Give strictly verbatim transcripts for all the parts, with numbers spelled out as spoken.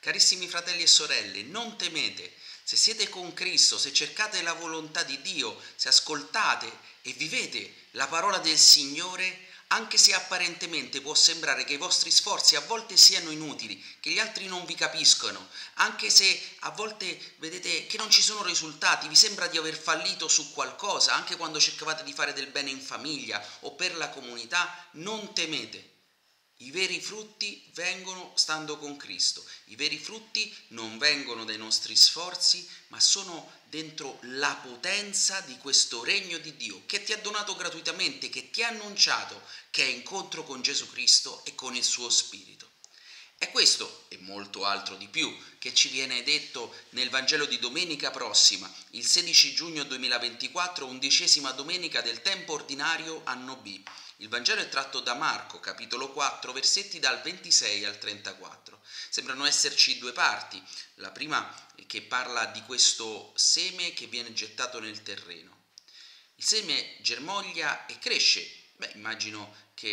Carissimi fratelli e sorelle, non temete. Se siete con Cristo, se cercate la volontà di Dio, se ascoltate e vivete la parola del Signore, anche se apparentemente può sembrare che i vostri sforzi a volte siano inutili, che gli altri non vi capiscono, anche se a volte vedete che non ci sono risultati, vi sembra di aver fallito su qualcosa, anche quando cercavate di fare del bene in famiglia o per la comunità, non temete. I veri frutti vengono stando con Cristo, i veri frutti non vengono dai nostri sforzi, ma sono dentro la potenza di questo regno di Dio che ti ha donato gratuitamente, che ti ha annunciato che è incontro con Gesù Cristo e con il suo Spirito. È questo e molto altro di più che ci viene detto nel Vangelo di domenica prossima, il sedici giugno duemilaventiquattro, undicesima domenica del tempo ordinario anno B. Il Vangelo è tratto da Marco, capitolo quattro, versetti dal ventisei al trentaquattro. Sembrano esserci due parti. La prima che parla di questo seme che viene gettato nel terreno. Il seme germoglia e cresce. Beh, immagino che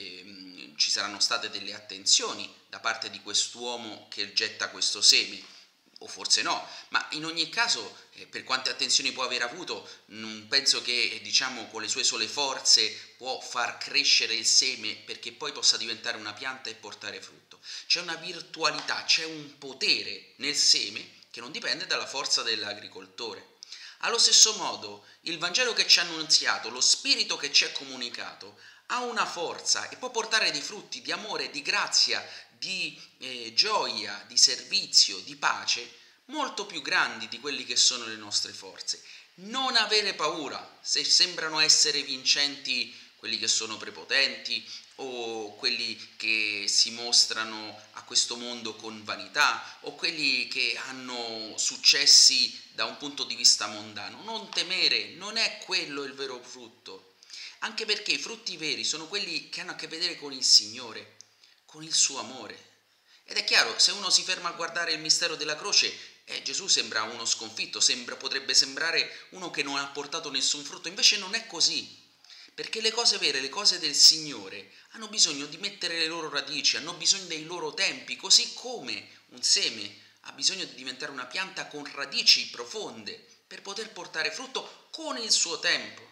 eh, ci saranno state delle attenzioni da parte di quest'uomo che getta questo seme, o forse no, ma in ogni caso, eh, per quante attenzioni può aver avuto, non penso che, diciamo, con le sue sole forze può far crescere il seme perché poi possa diventare una pianta e portare frutto. C'è una virtualità, c'è un potere nel seme che non dipende dalla forza dell'agricoltore. Allo stesso modo, il Vangelo che ci ha annunziato, lo Spirito che ci è comunicato, ha una forza e può portare dei frutti di amore, di grazia, di eh, gioia, di servizio, di pace, molto più grandi di quelli che sono le nostre forze. Non avere paura se sembrano essere vincenti quelli che sono prepotenti o quelli che si mostrano a questo mondo con vanità o quelli che hanno successi da un punto di vista mondano. Non temere, non è quello il vero frutto, anche perché i frutti veri sono quelli che hanno a che vedere con il Signore, con il suo amore. Ed è chiaro, se uno si ferma a guardare il mistero della croce, eh, Gesù sembra uno sconfitto, sembra, potrebbe sembrare uno che non ha portato nessun frutto, invece non è così. Perché le cose vere, le cose del Signore, hanno bisogno di mettere le loro radici, hanno bisogno dei loro tempi, così come un seme ha bisogno di diventare una pianta con radici profonde per poter portare frutto con il suo tempo.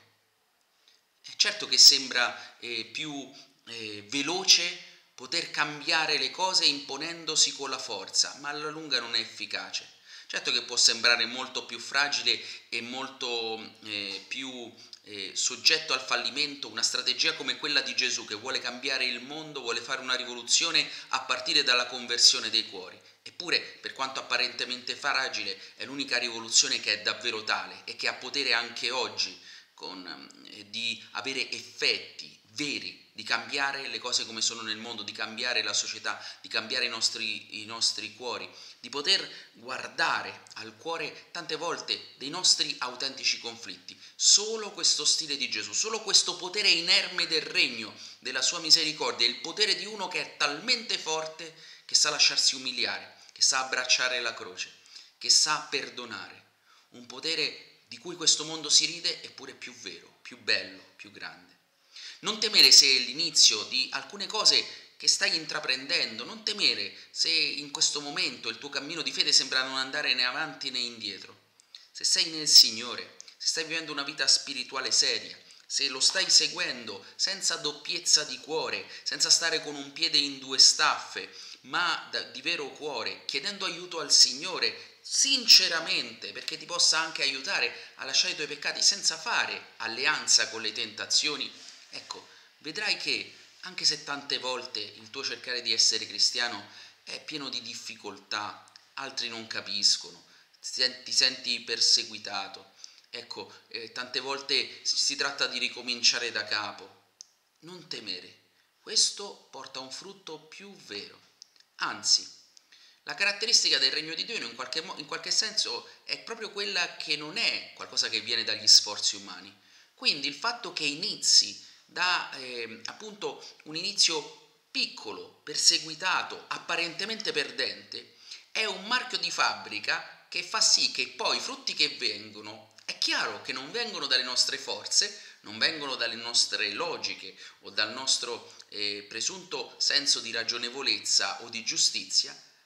È certo che sembra eh, più eh, veloce poter cambiare le cose imponendosi con la forza, ma alla lunga non è efficace. Certo che può sembrare molto più fragile e molto eh, più eh, soggetto al fallimento una strategia come quella di Gesù che vuole cambiare il mondo, vuole fare una rivoluzione a partire dalla conversione dei cuori. Eppure, per quanto apparentemente fragile, è l'unica rivoluzione che è davvero tale e che ha potere anche oggi con, eh, di avere effetti veri, di cambiare le cose come sono nel mondo, di cambiare la società, di cambiare i nostri, i nostri cuori, di poter guardare al cuore tante volte dei nostri autentici conflitti. Solo questo stile di Gesù, solo questo potere inerme del regno, della sua misericordia, il potere di uno che è talmente forte che sa lasciarsi umiliare, che sa abbracciare la croce, che sa perdonare. Un potere di cui questo mondo si ride, eppure più vero, più bello, più grande. Non temere se è l'inizio di alcune cose che stai intraprendendo, non temere se in questo momento il tuo cammino di fede sembra non andare né avanti né indietro. Se sei nel Signore, se stai vivendo una vita spirituale seria, se lo stai seguendo senza doppiezza di cuore, senza stare con un piede in due staffe, ma di vero cuore, chiedendo aiuto al Signore sinceramente, perché ti possa anche aiutare a lasciare i tuoi peccati senza fare alleanza con le tentazioni, ecco, vedrai che anche se tante volte il tuo cercare di essere cristiano è pieno di difficoltà, altri non capiscono, ti senti perseguitato, ecco, eh, tante volte si tratta di ricominciare da capo. Non temere, questo porta a un frutto più vero. Anzi, la caratteristica del regno di Dio in qualche, mo- in qualche senso è proprio quella che non è qualcosa che viene dagli sforzi umani. Quindi il fatto che inizi da eh, appunto un inizio piccolo, perseguitato, apparentemente perdente, è un marchio di fabbrica che fa sì che poi i frutti che vengono, è chiaro che non vengono dalle nostre forze, non vengono dalle nostre logiche o dal nostro eh, presunto senso di ragionevolezza o di giustizia,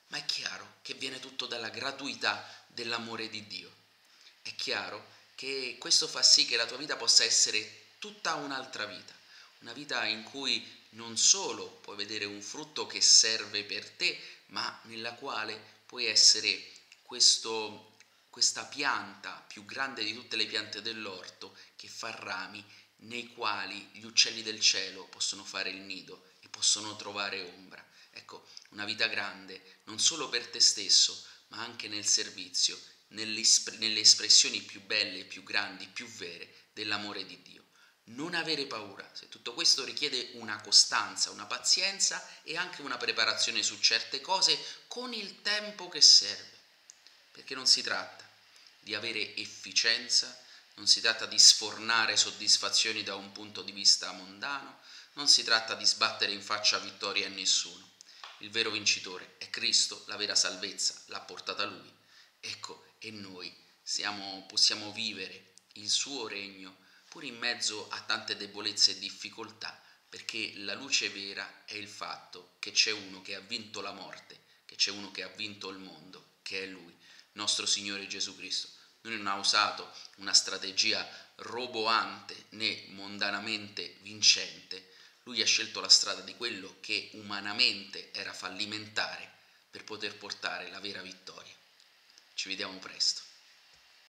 ma è chiaro che viene tutto dalla gratuità dell'amore di Dio. È chiaro che questo fa sì che la tua vita possa essere tutta un'altra vita, una vita in cui non solo puoi vedere un frutto che serve per te, ma nella quale puoi essere questo, questa pianta più grande di tutte le piante dell'orto che fa rami nei quali gli uccelli del cielo possono fare il nido e possono trovare ombra. Ecco, una vita grande non solo per te stesso, ma anche nel servizio, nelle, nelle espressioni più belle, più grandi, più vere dell'amore di Dio. Non avere paura, se tutto questo richiede una costanza, una pazienza e anche una preparazione su certe cose con il tempo che serve, perché non si tratta di avere efficienza, non si tratta di sfornare soddisfazioni da un punto di vista mondano, non si tratta di sbattere in faccia vittoria a nessuno. Il vero vincitore è Cristo, la vera salvezza l'ha portata Lui. Ecco, e noi siamo, possiamo vivere il suo regno pur in mezzo a tante debolezze e difficoltà, perché la luce vera è il fatto che c'è uno che ha vinto la morte, che c'è uno che ha vinto il mondo, che è Lui, nostro Signore Gesù Cristo. Lui non ha usato una strategia roboante né mondanamente vincente. Lui ha scelto la strada di quello che umanamente era fallimentare per poter portare la vera vittoria. Ci vediamo presto.